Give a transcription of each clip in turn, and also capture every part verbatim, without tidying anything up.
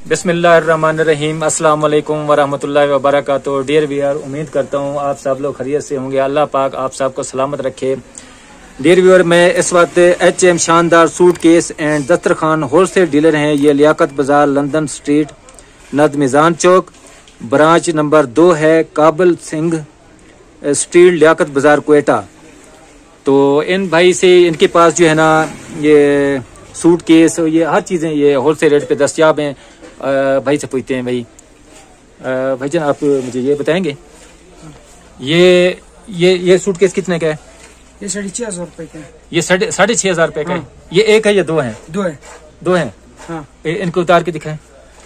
बिस्मिल्लाहिर्रहमानिर्रहीम, अस्सलाम वालेकुम वरहमतुल्लाहि वबरकातुहू। डियर व्यूअर, उम्मीद करता हूँ आप सब लोग खैरियत से होंगे। अल्लाह पाक आप सबको सलामत रखे। डियर व्यूअर, मैं इस वक्त H M Shandaar suit case and Dastarkhan wholesale dealer हैं। ये लियाकत बाजार, लंदन स्ट्रीट, नद मिजान चौक, ब्रांच नंबर दो है, काबल सिंह स्ट्रीट, लियाकत बाजार, क्वेटा। तो इन भाई से इनके पास जो है ना ये सूट केस, ये हर चीज़ें ये होलसेल रेट पे दस्तियाब हैं। भाई से पूछते हैं, भाई भाईजान आप मुझे ये बताएंगे, ये ये ये सूट केस कितने का है? ये साढ़े छह हजार रुपए का है। ये साढ़े साढ़े छह हजार रुपए का है। ये एक है या दो है? दो है। दो है। हाँ। इनको उतार के दिखाएं।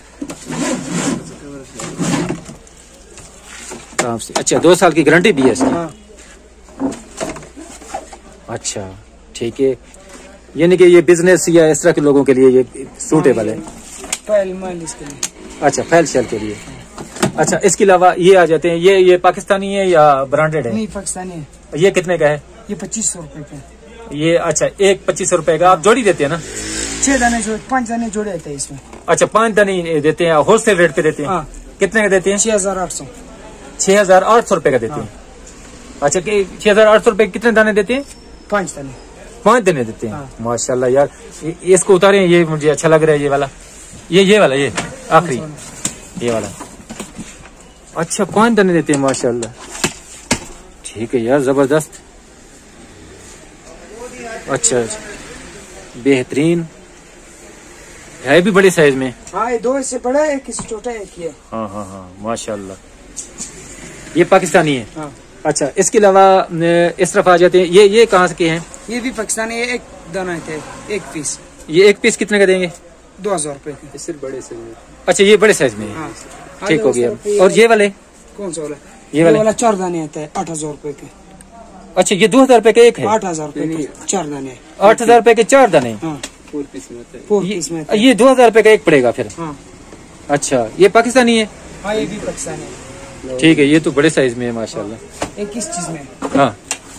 अच्छा, दो साल की गारंटी भी है इसकी? हाँ। अच्छा ठीक है, यानी कि ये बिजनेस या इस तरह के लोगों के लिए ये सूटेबल है। फैल माल इसके लिए। अच्छा, फैल शेल के लिए। अच्छा, इसके अलावा ये आ जाते हैं, ये ये पाकिस्तानी है या ब्रांडेड है? नहीं, पाकिस्तानी है। ये कितने का है? ये पच्चीस सौ रुपए का है। ये अच्छा, एक पच्चीस सौ रुपए का। आप जोड़ी देते हैं ना? छह दाने जोड़े, पाँच दाने जोड़े रहते हैं इसमें। अच्छा, पाँच दाने देते हैं, होलसेल रेट पे देते हैं। हाँ। कितने का देते हैं? छह हजार आठ सौ। छह हजार आठ सौ रुपए का देते हैं। अच्छा, छह हजार आठ सौ रुपए कितने दाने देते हैं? पाँच दाने। पाँच दाने देते हैं। हाँ। माशाल्लाह यार, इसको उतारे, ये मुझे अच्छा लग रहा है। ये वाला, ये ये वाला, ये आखिरी ये वाला। अच्छा, पाँच दाने देते हैं, माशाल्लाह। ठीक है यार, जबरदस्त। अच्छा, बेहतरीन है, भी बड़े साइज में। हाँ, ये दो इससे बड़ा है, एक इससे छोटा है, एक ये। हाँ हाँ हाँ, माशाल्लाह। ये पाकिस्तानी है। हाँ। अच्छा, इसके अलावा इस तरफ आ जाते हैं, ये ये कहाँ के हैं? ये भी पाकिस्तानी है, एक दाना थे, एक पीस। ये एक पीस कितने का देंगे? दो हजार रुपए के। सिर्फ बड़े साइज में। अच्छा, ये बड़े साइज में है। हाँ। ठीक हो गया। और ये वाले? कौन सा वाला? ये वाला, वाला चार दाने आता है, आठ हजार रुपए के। अच्छा, ये दो हजार रुपए का एक है? आठ हजार रुपए के चार दाने। आठ हजार रुपए के चार दाने। हाँ। फोर पीस में होता है। फोर पीस में। ये दो हजार रुपए का एक पड़ेगा फिर? हाँ। अच्छा, ये पाकिस्तानी है? हाँ, ये भी पाकिस्तानी है। ठीक है, ये तो बड़े साइज में है, माशाल्लाह। एक किस चीज में? हाँ।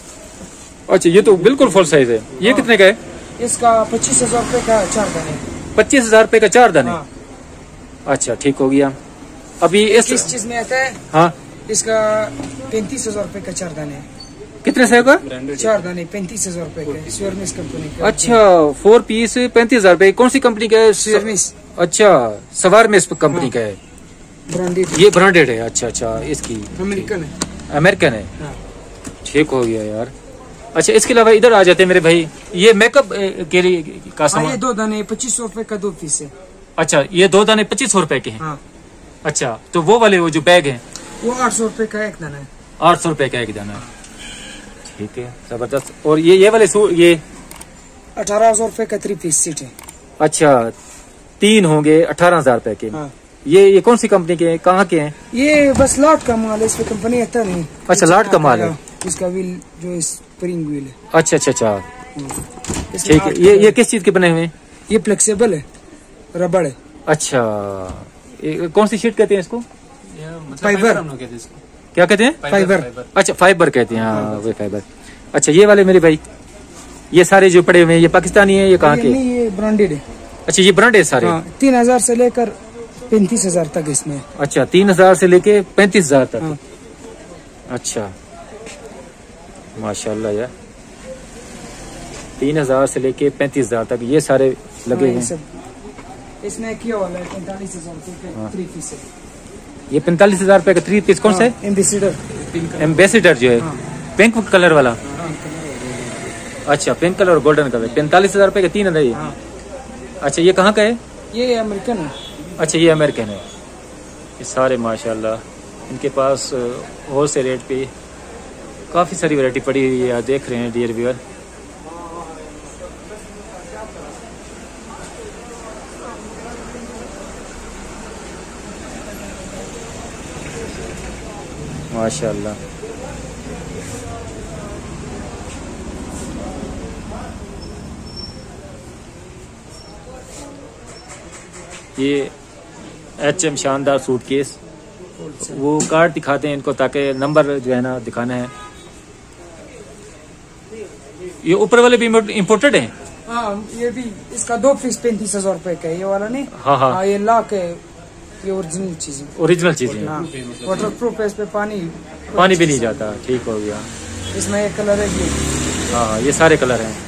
अच्छा, ये तो बिल्कुल फुल साइज है। ये कितने का है? इसका पच्चीस हजार रुपए का चार दाने। पच्चीस हजार रुपए का चार दाने। हाँ। अच्छा, ठीक हो गया। अभी इस किस चीज में आता है? हाँ, इसका पैंतीस हजार रुपए का चार दाने। कितने से होगा? चार दाने पैंतीस हजार रुपए का, स्वर्मिस कंपनी का। अच्छा, फोर पीस पैंतीस हजार रुपए। कौन सी कंपनी का है? स्वर्मिस। अच्छा, सवारमिस कंपनी हाँ। का है। ब्रांडेड। ये ब्रांडेड है। अच्छा अच्छा, इसकी अमेरिकन है। अमेरिकन है। हाँ। ठीक हो गया यार। अच्छा, इसके अलावा इधर आ जाते हैं मेरे भाई, ये मेकअप के लिए का हाँ, सामान। ये दो दाने पच्चीस सौ रुपए का दो पीस है। अच्छा, ये दो दाने पच्चीस सौ रुपए के हैं। हाँ। अच्छा, तो वो वाले वो जो बैग है वो आठ सौ रुपए का एक दाना है। आठ सौ रुपए का एक दाना है। ठीक है, जबरदस्त। और ये ये वाले सूट, ये अठारह हजार रुपए का थ्री पीस सेट है। अच्छा, तीन होंगे अठारह हजार रुपए के। हाँ। ये ये कौन सी कंपनी के हैं, कहाँ के हैं? ये बस लाट का माल है, इस पे कंपनी आता नहीं। अच्छा, लाट का माल है। इसका व्हील जो स्प्रिंग व्हील है। अच्छा अच्छा अच्छा, ठीक है। ये ये किस चीज के बने हुए हैं? ये फ्लेक्सिबल है, रबड़ है। अच्छा, ये कौन सी शीट कहते हैं इसको? फाइबर। क्या कहते हैं? फाइबर। अच्छा, फाइबर कहते हैं। हाँ, वो फाइबर। अच्छा, ये वाले मेरे भाई, ये सारे जो पड़े हुए हैं, ये पाकिस्तानी है, ये कहाँ के? नहीं, ये ब्रांडेड है। अच्छा, ये ब्रांड है सारे? हाँ, तीन हजार से लेकर पैंतीस हजार तक इसमें। अच्छा, तीन हजार से लेके पैंतीस हजार तक। हाँ। अच्छा, माशाल्लाह यार, तीन हजार से लेके पैंतीस हजार तक ये सारे लगे हुए हैं। इसमें किया वाला है पैंतालीस हजार रुपए थ्री पीस है। ये पैंतालीस हजार रुपए का थ्री पीस कौन सा है? एम्बेसिडर। एम्बेसिडर जो है। हाँ। पिंक कलर वाला। अच्छा, पिंक कलर और गोल्डन कलर, पैंतालीस हजार रुपए का तीन है ये। हाँ। अच्छा, ये कहाँ का है? ये अमेरिकन है। अच्छा, ये अमेरिकन है। ये सारे माशाल्लाह इनके पास होलसेल रेट पे काफ़ी सारी वैरायटी पड़ी हुई है, देख रहे हैं डियर व्यूअर। माशाल्लाह। ये H M Shandaar suit case, वो कार्ड दिखाते हैं इनको ताकि नंबर जो है ना दिखाना है। ये ऊपर वाले भी इम्पोर्टेड हैं? हाँ, ये भी इसका दो पीस पैंतीस हजार रुपए का है, ये वाला नहीं। हाँ हाँ, हाँ, ये ला के ये ओरिजिनल चीज है। ओरिजिनल चीजें हाँ, वाटर प्रूफ है, इस पे पानी पानी भी नहीं जाता। ठीक हो गया। इसमें एक कलर है ये। हाँ, ये सारे कलर हैं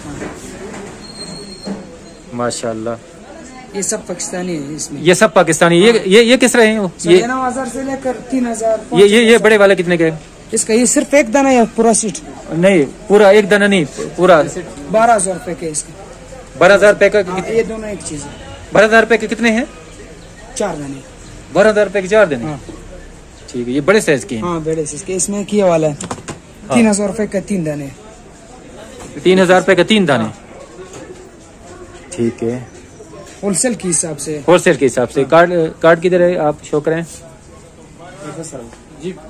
माशाल्लाह। ये सब पाकिस्तानी है इसमें। ये सब पाकिस्तानी। ये ये ये किस रहे हैं? ये नौ हजार से लेकर तीन हजार। ये ये ये बड़े वाले कितने के? इसका ये सिर्फ एक दाना है, पूरा सीट नहीं, पूरा एक दाना नहीं, पूरा बारह हजार रूपए के इसका। बारह हजार रुपए का? हाँ, ये दोनों एक चीज है। बारह हजार रुपए के कितने हैं? चार दाने। बारह हजार रुपए के चार दाने। हाँ। ठीक है, ये बड़े साइज के हैं। हाँ, बड़े साइज के। इसमें किया वाला है तीन हजार रूपए का तीन दाने। तीन हजार रुपए का तीन दाने। ठीक है, होलसेल के हिसाब से। होलसेल के हिसाब से। कार्ड कार्ड किधर है, आप शो करें जी।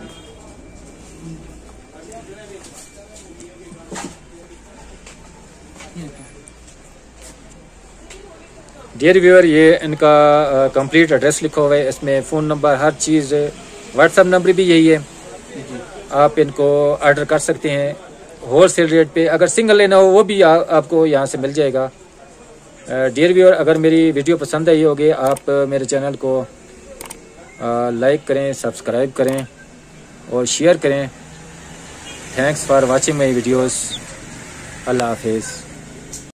डियर व्यूअर, ये इनका कंप्लीट एड्रेस लिखा हुआ है, इसमें फ़ोन नंबर, हर चीज़, व्हाट्सएप नंबर भी यही है। आप इनको ऑर्डर कर सकते हैं होल सेल रेट पे। अगर सिंगल लेना हो वो भी आ, आपको यहाँ से मिल जाएगा। डियर व्यूअर, अगर मेरी वीडियो पसंद आई होगी, आप मेरे चैनल को लाइक करें, सब्सक्राइब करें और शेयर करें। Thanks for watching my videos. अल्लाह हाफिज़।